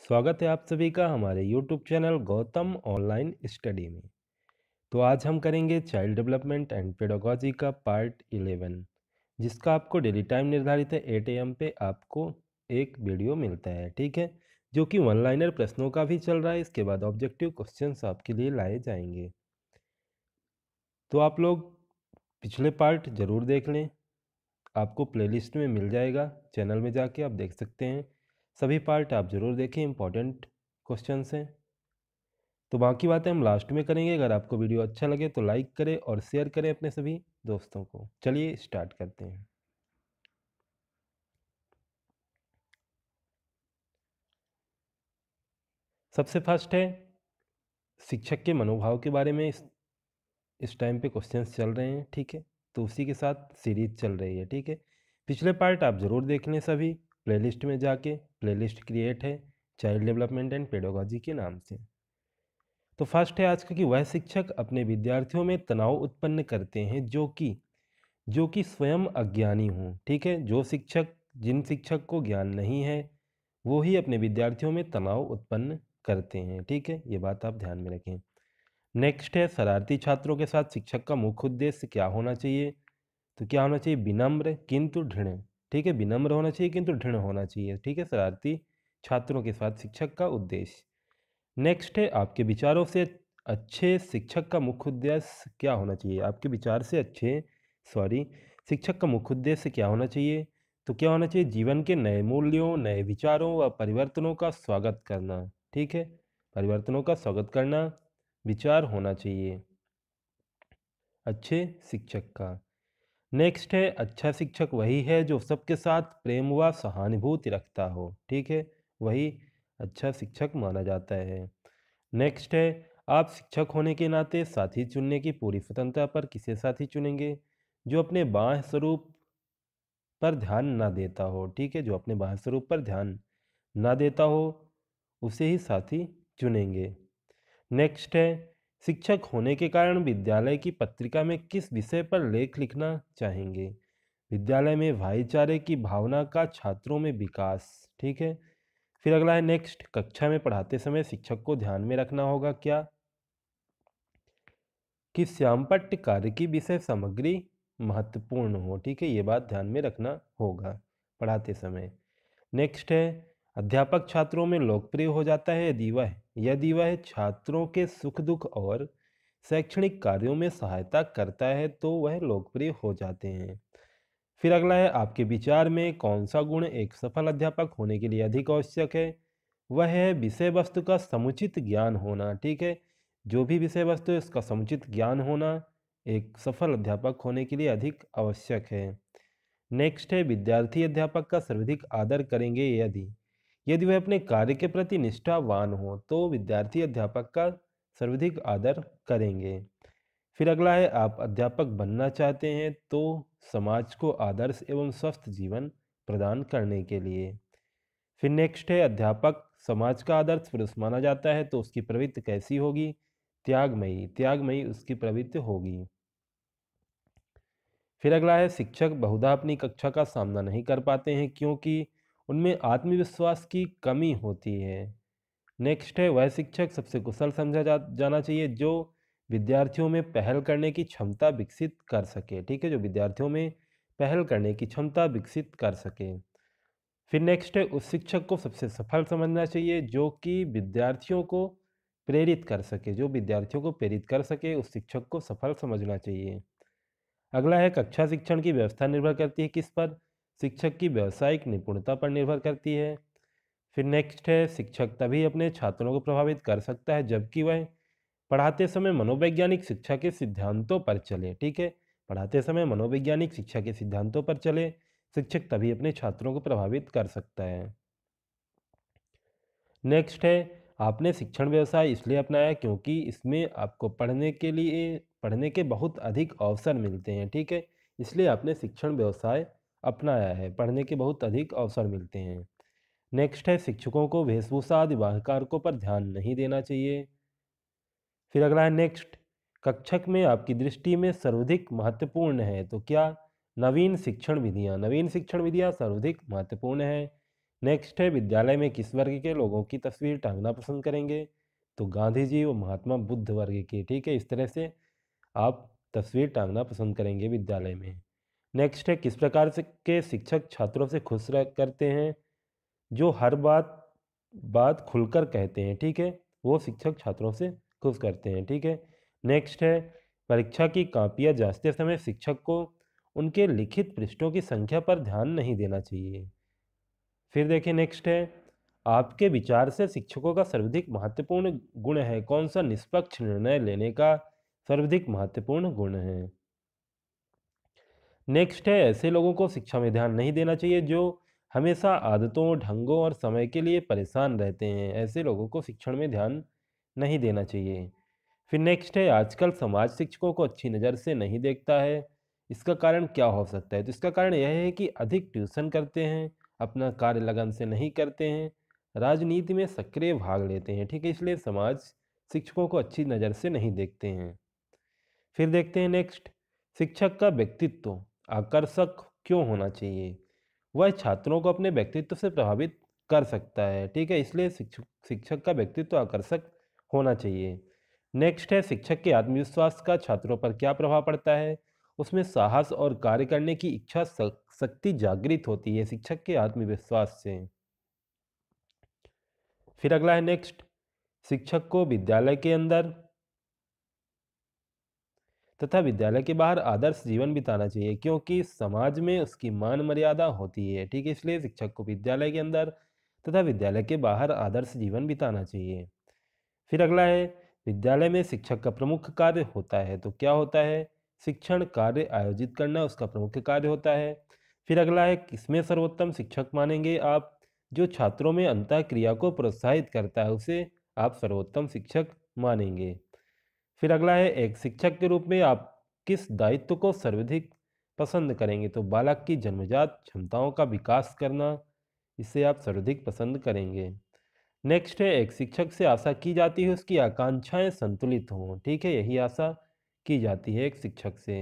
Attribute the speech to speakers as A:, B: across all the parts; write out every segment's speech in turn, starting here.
A: स्वागत है आप सभी का हमारे YouTube channel Gautam online study में। तो आज हम करेंगे चाइल्ड डेवलपमेंट एंड पेडागोजी का पार्ट 11, जिसका आपको डेली टाइम निर्धारित है 8 AM पे आपको एक वीडियो मिलता है, ठीक है, जो कि वन लाइनर प्रश्नों का भी चल रहा है। इसके बाद ऑब्जेक्टिव क्वेश्चंस आपके लिए लाए जाएंगे। तो आप लोग पिछले पार्ट ज़रूर देख लें, आपको प्लेलिस्ट में मिल जाएगा, चैनल में जाके आप देख सकते हैं। सभी पार्ट आप ज़रूर देखें, इंपॉर्टेंट क्वेश्चंस हैं। तो बाकी बातें हम लास्ट में करेंगे। अगर आपको वीडियो अच्छा लगे तो लाइक करें और शेयर करें अपने सभी दोस्तों को। चलिए स्टार्ट करते हैं। सबसे फर्स्ट है शिक्षक के मनोभाव के बारे में। इस टाइम पे क्वेश्चंस चल रहे हैं, ठीक है, तो उसी के साथ सीरीज चल रही है, ठीक है। पिछले पार्ट आप ज़रूर देख लें सभी प्लेलिस्ट में जाके। प्लेलिस्ट क्रिएट है चाइल्ड डेवलपमेंट एंड पेडागोजी के नाम से। तो फर्स्ट है आज का कि वह शिक्षक अपने विद्यार्थियों में तनाव उत्पन्न करते हैं जो कि स्वयं अज्ञानी हों, ठीक है। जिन शिक्षक को ज्ञान नहीं है वो ही अपने विद्यार्थियों में तनाव उत्पन्न करते हैं, ठीक है, ये बात आप ध्यान में रखें। नेक्स्ट है शरारती छात्रों के साथ शिक्षक का मुख्य उद्देश्य क्या होना चाहिए। तो क्या होना चाहिए, विनम्र किंतु दृढ़, ठीक है, विनम्र होना चाहिए किंतु दृढ़ होना चाहिए, ठीक है, शरारती छात्रों के साथ शिक्षक का उद्देश्य। नेक्स्ट है आपके विचारों से अच्छे शिक्षक का मुख्य उद्देश्य क्या होना चाहिए। आपके विचार से अच्छे शिक्षक का मुख्य उद्देश्य क्या होना चाहिए। तो क्या होना चाहिए, जीवन के नए मूल्यों, नए विचारों व परिवर्तनों का स्वागत करना, ठीक है, परिवर्तनों का स्वागत करना विचार होना चाहिए अच्छे शिक्षक का। नेक्स्ट है अच्छा शिक्षक वही है जो सबके साथ प्रेम व सहानुभूति रखता हो, ठीक है, वही अच्छा शिक्षक माना जाता है। नेक्स्ट है आप शिक्षक होने के नाते साथी चुनने की पूरी स्वतंत्रता पर किसे साथी चुनेंगे, जो अपने बाह्य स्वरूप पर ध्यान ना देता हो, ठीक है, जो अपने बाह्य स्वरूप पर ध्यान ना देता हो उसे ही साथी चुनेंगे। नेक्स्ट है शिक्षक होने के कारण विद्यालय की पत्रिका में किस विषय पर लेख लिखना चाहेंगे। विद्यालय में भाईचारे की भावना का छात्रों में विकास, ठीक है। फिर अगला है नेक्स्ट, कक्षा में पढ़ाते समय शिक्षक को ध्यान में रखना होगा क्या, कि श्यामपट्ट कार्य की विषय सामग्री महत्वपूर्ण हो, ठीक है, ये बात ध्यान में रखना होगा पढ़ाते समय। नेक्स्ट है अध्यापक छात्रों में लोकप्रिय हो जाता है यदि वह छात्रों के सुख दुख और शैक्षणिक कार्यों में सहायता करता है तो वह लोकप्रिय हो जाते हैं। फिर अगला है आपके विचार में कौन सा गुण एक सफल अध्यापक होने के लिए अधिक आवश्यक है। वह है विषय वस्तु का समुचित ज्ञान होना, ठीक है, जो भी विषय वस्तु है उसका समुचित ज्ञान होना एक सफल अध्यापक होने के लिए अधिक आवश्यक है। नेक्स्ट है विद्यार्थी अध्यापक का सर्वाधिक आदर करेंगे यदि यदि वह अपने कार्य के प्रति निष्ठावान हो तो विद्यार्थी अध्यापक का सर्वाधिक आदर करेंगे। फिर अगला है आप अध्यापक बनना चाहते हैं तो समाज को आदर्श एवं स्वस्थ जीवन प्रदान करने के लिए। फिर नेक्स्ट है अध्यापक समाज का आदर्श पुरुष माना जाता है तो उसकी प्रवृत्ति कैसी होगी, त्यागमयी उसकी प्रवृत्ति होगी। फिर अगला है शिक्षक बहुधा अपनी कक्षा का सामना नहीं कर पाते हैं क्योंकि उनमें आत्मविश्वास की कमी होती है। नेक्स्ट है वह शिक्षक सबसे कुशल समझा जाना चाहिए जो विद्यार्थियों में पहल करने की क्षमता विकसित कर सके, ठीक है, जो विद्यार्थियों में पहल करने की क्षमता विकसित कर सके। फिर नेक्स्ट है उस शिक्षक को सबसे सफल समझना चाहिए जो कि विद्यार्थियों को प्रेरित कर सके, उस शिक्षक को सफल समझना चाहिए। अगला है कक्षा शिक्षण की व्यवस्था निर्भर करती है किस पर, शिक्षक की व्यावसायिक निपुणता पर निर्भर करती है। फिर नेक्स्ट है शिक्षक तभी अपने छात्रों को प्रभावित कर सकता है जबकि वह पढ़ाते समय मनोवैज्ञानिक शिक्षा के सिद्धांतों पर चले, ठीक है, पढ़ाते समय मनोवैज्ञानिक शिक्षा के सिद्धांतों पर चले शिक्षक तभी अपने छात्रों को प्रभावित कर सकता है। नेक्स्ट है आपने शिक्षण व्यवसाय इसलिए अपनाया क्योंकि इसमें आपको पढ़ने के बहुत अधिक अवसर मिलते हैं, ठीक है, इसलिए आपने शिक्षण व्यवसाय अपनाया है, पढ़ने के बहुत अधिक अवसर मिलते हैं। नेक्स्ट है शिक्षकों को वेशभूषा आदि बाह्य कारकों पर ध्यान नहीं देना चाहिए। फिर अगला है नेक्स्ट, कक्षक में आपकी दृष्टि में सर्वाधिक महत्वपूर्ण है तो क्या, नवीन शिक्षण विधियाँ सर्वाधिक महत्वपूर्ण है। नेक्स्ट है विद्यालय में किस वर्ग के लोगों की तस्वीर टांगना पसंद करेंगे, तो गांधी जी व महात्मा बुद्ध वर्ग की, ठीक है। इस तरह से आप तस्वीर टांगना पसंद करेंगे विद्यालय में। नेक्स्ट है किस प्रकार से के शिक्षक छात्रों से खुश करते हैं, जो हर बात बात खुलकर कहते हैं, ठीक है, वो शिक्षक छात्रों से खुश करते हैं, ठीक है। नेक्स्ट है परीक्षा की कापियाँ जांचते समय शिक्षक को उनके लिखित पृष्ठों की संख्या पर ध्यान नहीं देना चाहिए। फिर देखिए नेक्स्ट है आपके विचार से शिक्षकों का सर्वाधिक महत्वपूर्ण गुण है कौन सा, निष्पक्ष निर्णय लेने का सर्वाधिक महत्वपूर्ण गुण है। नेक्स्ट है ऐसे लोगों को शिक्षा में ध्यान नहीं देना चाहिए जो हमेशा आदतों, ढंगों और समय के लिए परेशान रहते हैं। ऐसे लोगों को शिक्षण में ध्यान नहीं देना चाहिए। फिर नेक्स्ट है आजकल समाज शिक्षकों को अच्छी नज़र से नहीं देखता है। इसका कारण क्या हो सकता है, तो इसका कारण यह है कि अधिक ट्यूशन करते हैं, अपना कार्य लगन से नहीं करते हैं, राजनीति में सक्रिय भाग लेते हैं, ठीक है, इसलिए समाज शिक्षकों को अच्छी नज़र से नहीं देखते हैं। फिर देखते हैं नेक्स्ट, शिक्षक का व्यक्तित्व आकर्षक क्यों होना चाहिए, वह छात्रों को अपने व्यक्तित्व से प्रभावित कर सकता है, ठीक है, इसलिए शिक्षक का व्यक्तित्व आकर्षक होना चाहिए। नेक्स्ट है शिक्षक के आत्मविश्वास का छात्रों पर क्या प्रभाव पड़ता है, उसमें साहस और कार्य करने की इच्छा शक्ति जागृत होती है शिक्षक के आत्मविश्वास से। फिर अगला है नेक्स्ट, शिक्षक को विद्यालय के अंदर तथा विद्यालय के बाहर आदर्श जीवन बिताना चाहिए क्योंकि समाज में उसकी मान मर्यादा होती है, ठीक है, इसलिए शिक्षक को विद्यालय के अंदर तथा विद्यालय के बाहर आदर्श जीवन बिताना चाहिए। फिर अगला है विद्यालय में शिक्षक का प्रमुख कार्य होता है, तो क्या होता है, शिक्षण कार्य आयोजित करना उसका प्रमुख कार्य होता है। फिर अगला है किसमें सर्वोत्तम शिक्षक मानेंगे आप, जो छात्रों में अंतः क्रिया को प्रोत्साहित करता है उसे आप सर्वोत्तम शिक्षक मानेंगे। फिर अगला है एक शिक्षक के रूप में आप किस दायित्व को सर्वाधिक पसंद करेंगे, तो बालक की जन्मजात क्षमताओं का विकास करना, इसे आप सर्वाधिक पसंद करेंगे। नेक्स्ट है एक शिक्षक से आशा की जाती है उसकी आकांक्षाएं संतुलित हों, ठीक है, यही आशा की जाती है एक शिक्षक से।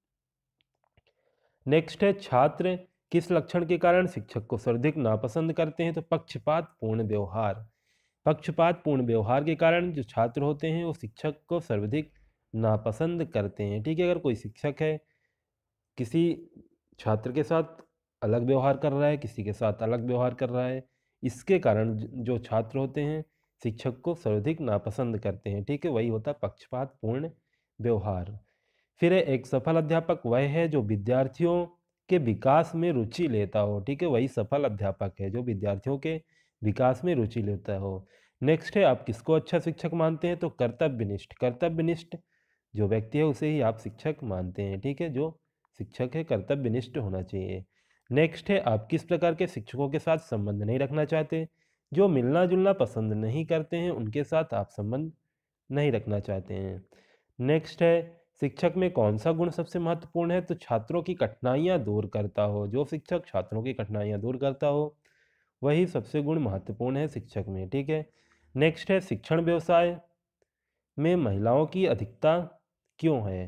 A: नेक्स्ट है छात्र किस लक्षण के कारण शिक्षक को सर्वाधिक नापसंद करते हैं, तो पक्षपात पूर्ण व्यवहार। पक्षपात पूर्ण व्यवहार के कारण जो छात्र होते हैं वो शिक्षक को सर्वाधिक नापसंद करते हैं, ठीक है। अगर कोई शिक्षक है किसी छात्र के साथ अलग व्यवहार कर रहा है, किसी के साथ अलग व्यवहार कर रहा है, इसके कारण जो छात्र होते हैं शिक्षक को सर्वाधिक नापसंद करते हैं, ठीक है, वही होता है पक्षपात पूर्ण व्यवहार। फिर एक सफल अध्यापक वह है जो विद्यार्थियों के विकास में रुचि लेता हो, ठीक है, वही सफल अध्यापक है जो विद्यार्थियों के विकास में रुचि लेता हो। नेक्स्ट है आप किसको अच्छा शिक्षक मानते हैं, तो कर्तव्यनिष्ठ। कर्तव्यनिष्ठ जो व्यक्ति है उसे ही आप शिक्षक मानते हैं, ठीक है, जो शिक्षक है कर्तव्यनिष्ठ होना चाहिए। नेक्स्ट है आप किस प्रकार के शिक्षकों के साथ संबंध नहीं रखना चाहते, जो मिलना जुलना पसंद नहीं करते हैं उनके साथ आप संबंध नहीं रखना चाहते हैं। नेक्स्ट है शिक्षक में कौन सा गुण सबसे महत्वपूर्ण है, तो छात्रों की कठिनाइयाँ दूर करता हो। जो शिक्षक छात्रों की कठिनाइयाँ दूर करता हो वही सबसे गुण महत्वपूर्ण है शिक्षक में, ठीक है। नेक्स्ट है शिक्षण व्यवसाय में महिलाओं की अधिकता क्यों है,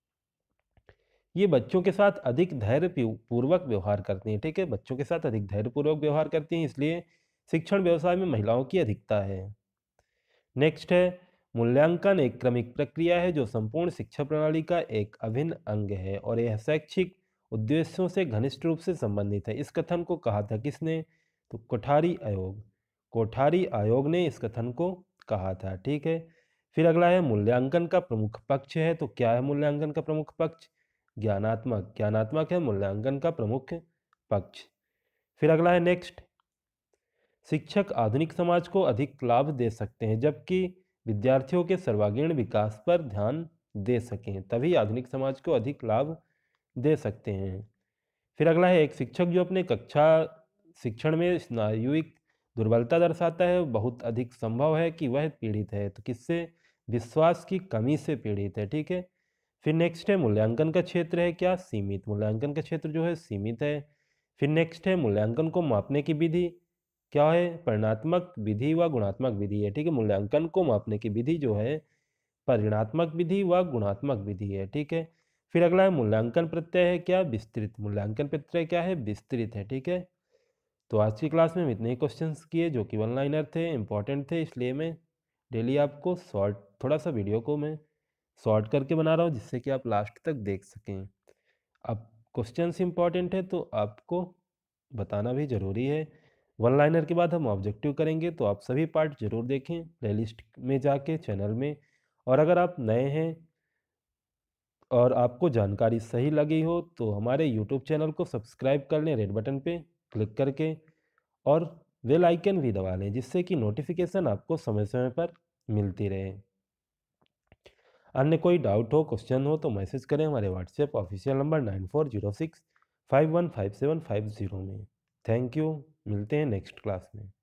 A: ये बच्चों के साथ अधिक धैर्य पूर्वक व्यवहार करती हैं, ठीक है, बच्चों के साथ अधिक धैर्यपूर्वक व्यवहार करती हैं, इसलिए शिक्षण व्यवसाय में महिलाओं की अधिकता है। नेक्स्ट है मूल्यांकन एक क्रमिक प्रक्रिया है जो संपूर्ण शिक्षा प्रणाली का एक अभिन्न अंग है और यह शैक्षिक उद्देश्यों से घनिष्ठ रूप से संबंधित है। इस कथन को कहा था किसने, तो कोठारी आयोग। कोठारी आयोग ने इस कथन को कहा था, ठीक है। फिर अगला है मूल्यांकन का प्रमुख पक्ष है, तो क्या है मूल्यांकन का प्रमुख पक्ष, ज्ञानात्मक। ज्ञानात्मक है मूल्यांकन का प्रमुख पक्ष। फिर अगला है नेक्स्ट, शिक्षक आधुनिक समाज को अधिक लाभ दे सकते हैं जबकि विद्यार्थियों के सर्वांगीण विकास पर ध्यान दे सकें, तभी आधुनिक समाज को अधिक लाभ दे सकते हैं। फिर अगला है एक शिक्षक जो अपने कक्षा शिक्षण में स्नायुविक दुर्बलता दर्शाता है बहुत अधिक संभव है कि वह पीड़ित है, तो किससे, विश्वास की कमी से पीड़ित है, ठीक है। फिर नेक्स्ट है मूल्यांकन का क्षेत्र है क्या, सीमित। मूल्यांकन का क्षेत्र जो है सीमित है। फिर नेक्स्ट है मूल्यांकन को मापने की विधि क्या है, परिणात्मक विधि व गुणात्मक विधि है, ठीक है। मूल्यांकन को मापने की विधि जो है परिणात्मक विधि व गुणात्मक विधि है, ठीक है। फिर अगला है मूल्यांकन प्रत्यय है क्या, विस्तृत। मूल्यांकन प्रत्यय क्या है, विस्तृत है, ठीक है। तो आज की क्लास में हम इतने ही क्वेश्चंस किए जो कि वन लाइनर थे, इंपॉर्टेंट थे, इसलिए मैं डेली आपको थोड़ा सा वीडियो को मैं शॉर्ट करके बना रहा हूँ जिससे कि आप लास्ट तक देख सकें। अब क्वेश्चंस इंपॉर्टेंट है तो आपको बताना भी ज़रूरी है। वन लाइनर के बाद हम ऑब्जेक्टिव करेंगे, तो आप सभी पार्ट ज़रूर देखें प्लेलिस्ट में जाके चैनल में। और अगर आप नए हैं और आपको जानकारी सही लगी हो तो हमारे यूट्यूब चैनल को सब्सक्राइब कर लें रेड बटन पे क्लिक करके, और बेल आइकन भी दबा लें जिससे कि नोटिफिकेशन आपको समय समय पर मिलती रहे। अन्य कोई डाउट हो, क्वेश्चन हो तो मैसेज करें हमारे व्हाट्सएप ऑफिशियल नंबर 9406515750 में। थैंक यू, मिलते हैं नेक्स्ट क्लास में।